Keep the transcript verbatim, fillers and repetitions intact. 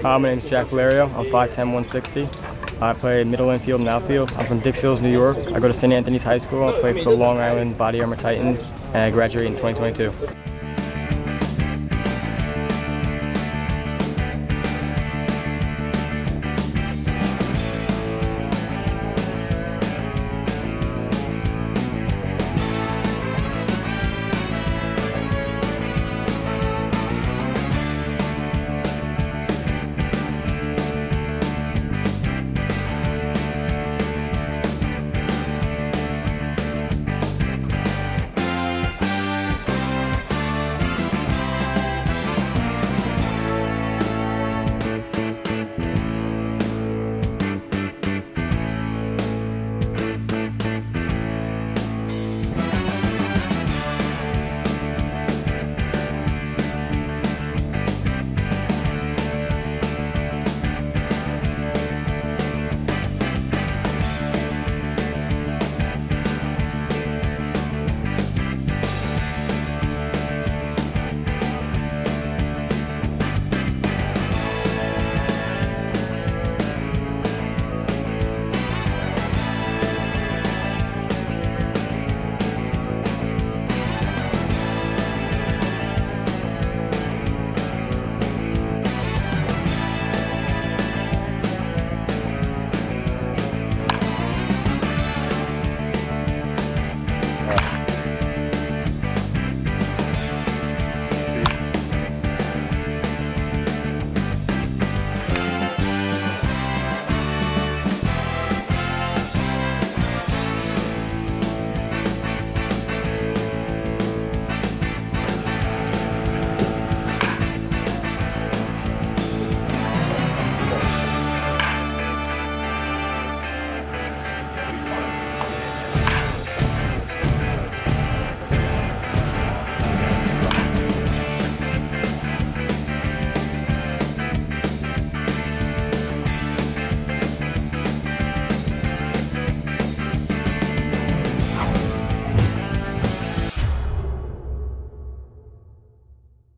Hi, my name is Jack Vallario. I'm five ten, one sixty. I play middle infield and outfield. I'm from Dix Hills, New York. I go to Saint Anthony's High School. I play for the Long Island Body Armor Titans, and I graduate in twenty twenty-two.